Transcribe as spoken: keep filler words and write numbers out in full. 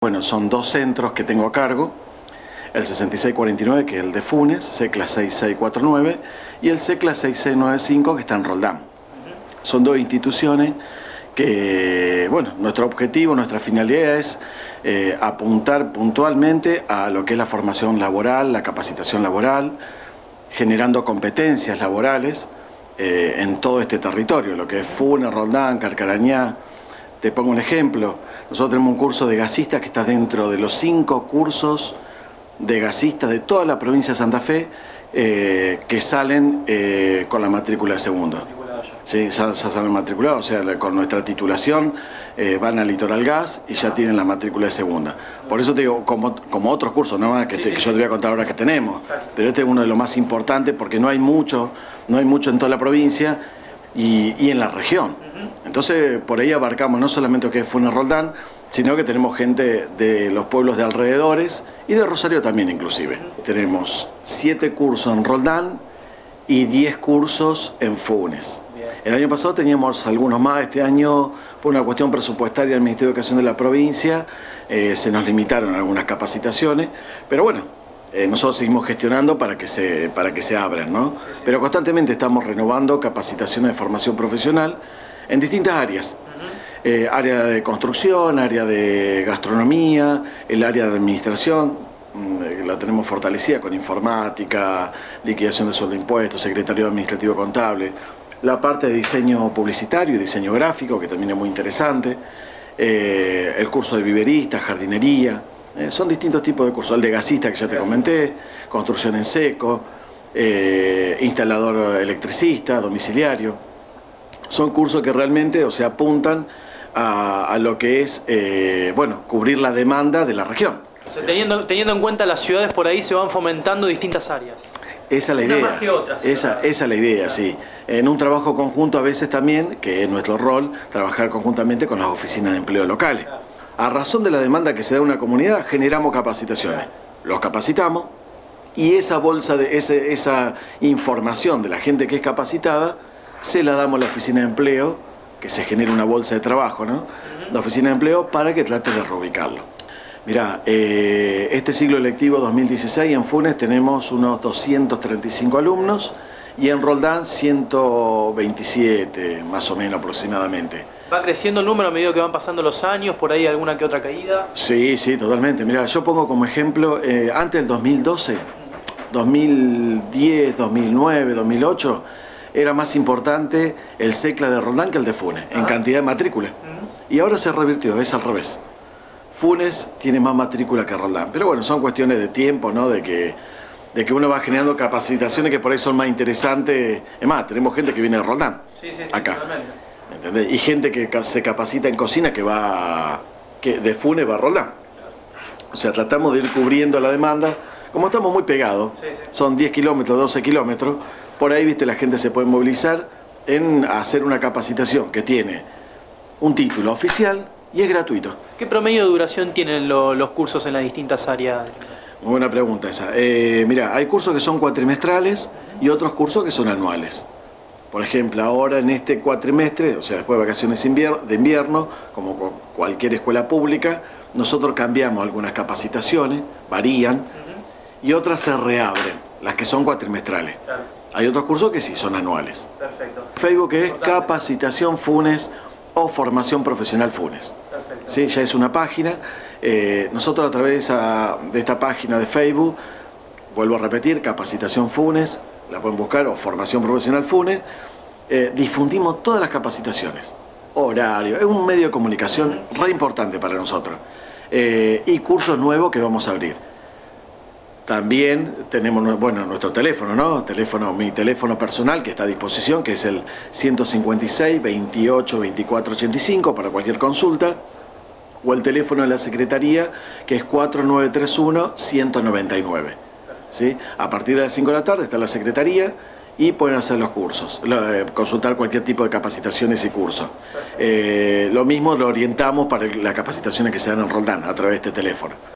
Bueno, son dos centros que tengo a cargo, el sesenta y seis cuarenta y nueve, que es el de Funes, SECLA sesenta y seis cuarenta y nueve, y el SECLA sesenta y seis noventa y cinco, que está en Roldán. Son dos instituciones que, bueno, nuestro objetivo, nuestra finalidad es eh, apuntar puntualmente a lo que es la formación laboral, la capacitación laboral, generando competencias laborales eh, en todo este territorio, lo que es Funes, Roldán, Carcarañá. Te pongo un ejemplo, nosotros tenemos un curso de gasistas que está dentro de los cinco cursos de gasistas de toda la provincia de Santa Fe eh, que salen eh, con la matrícula de segundo. Sí, ya, ya salen matriculados, o sea, con nuestra titulación eh, van al Litoral Gas y ya tienen la matrícula de segunda. Por eso te digo, como, como otros cursos, ¿no? que, te, sí, sí. que yo te voy a contar ahora que tenemos, exacto. Pero este es uno de los más importantes porque no hay mucho, no hay mucho en toda la provincia y, y en la región. Uh-huh. Entonces, por ahí abarcamos no solamente lo que es Funes Roldán, sino que tenemos gente de los pueblos de alrededores y de Rosario también inclusive. Uh-huh. Tenemos siete cursos en Roldán y diez cursos en Funes. El año pasado teníamos algunos más, este año por una cuestión presupuestaria del Ministerio de Educación de la provincia eh, se nos limitaron algunas capacitaciones, pero bueno, eh, nosotros seguimos gestionando para que se, para que se abran, ¿no? Pero constantemente estamos renovando capacitaciones de formación profesional en distintas áreas. Eh, área de construcción, área de gastronomía, el área de administración, la tenemos fortalecida con informática, liquidación de sueldo de impuestos, secretario administrativo contable. La parte de diseño publicitario y diseño gráfico, que también es muy interesante, eh, el curso de viverista, jardinería, eh, son distintos tipos de cursos, el de gasista que ya te comenté, construcción en seco, eh, instalador electricista, domiciliario, son cursos que realmente, o sea, apuntan a, a lo que es, eh, bueno, cubrir la demanda de la región. O sea, teniendo, teniendo en cuenta las ciudades por ahí se van fomentando distintas áreas. Esa es la idea, más que otras, esa, esa es la idea, sí. En un trabajo conjunto a veces también, que es nuestro rol, trabajar conjuntamente con las oficinas de empleo locales. A razón de la demanda que se da en una comunidad, generamos capacitaciones. Los capacitamos y esa bolsa, de ese, esa información de la gente que es capacitada, se la damos a la oficina de empleo, que se genera una bolsa de trabajo, ¿no? La oficina de empleo para que trate de reubicarlo. Mirá, eh, este ciclo lectivo dos mil dieciséis en Funes tenemos unos doscientos treinta y cinco alumnos y en Roldán ciento veintisiete, más o menos aproximadamente. ¿Va creciendo el número a medida que van pasando los años? ¿Por ahí alguna que otra caída? Sí, sí, totalmente. Mirá, yo pongo como ejemplo, eh, antes del dos mil doce, dos mil diez, dos mil nueve, dos mil ocho, era más importante el SECLA de Roldán que el de Funes, en ah. cantidad de matrícula. Uh-huh. Y ahora se revirtió, es al revés. Funes tiene más matrícula que Roldán, pero bueno, son cuestiones de tiempo, ¿no? De que, de que uno va generando capacitaciones que por ahí son más interesantes. Es más, tenemos gente que viene de Roldán, sí, sí, sí, acá, ¿entendés? Y gente que se capacita en cocina que va, que de Funes va a Roldán. O sea, tratamos de ir cubriendo la demanda, como estamos muy pegados, sí, sí. Son diez kilómetros, doce kilómetros, por ahí, viste, la gente se puede movilizar en hacer una capacitación que tiene un título oficial y es gratuito. ¿Qué promedio de duración tienen lo, los cursos en las distintas áreas? Muy buena pregunta esa. Eh, mira, hay cursos que son cuatrimestrales y otros cursos que son anuales. Por ejemplo, ahora en este cuatrimestre, o sea, después de vacaciones de invierno, como cualquier escuela pública, nosotros cambiamos algunas capacitaciones, varían, uh-huh. y otras se reabren, las que son cuatrimestrales. Claro. Hay otros cursos que sí, son anuales. Perfecto. Facebook es Capacitación Funes o Formación Profesional Funes. Sí, ya es una página. Eh, nosotros a través de, esa, de esta página de Facebook, vuelvo a repetir, Capacitación Funes, la pueden buscar, o Formación Profesional Funes, eh, difundimos todas las capacitaciones, horario, es un medio de comunicación re importante para nosotros, eh, y cursos nuevos que vamos a abrir. También tenemos, bueno, nuestro teléfono, ¿no? Teléfono, mi teléfono personal que está a disposición, que es el ciento cincuenta y seis, veintiocho, veinticuatro, ochenta y cinco para cualquier consulta, o el teléfono de la Secretaría, que es cuatro nueve tres uno, uno nueve nueve. ¿Sí? A partir de las cinco de la tarde está la Secretaría y pueden hacer los cursos, consultar cualquier tipo de capacitaciones y cursos. Eh, lo mismo lo orientamos para las capacitaciones que se dan en Roldán a través de este teléfono.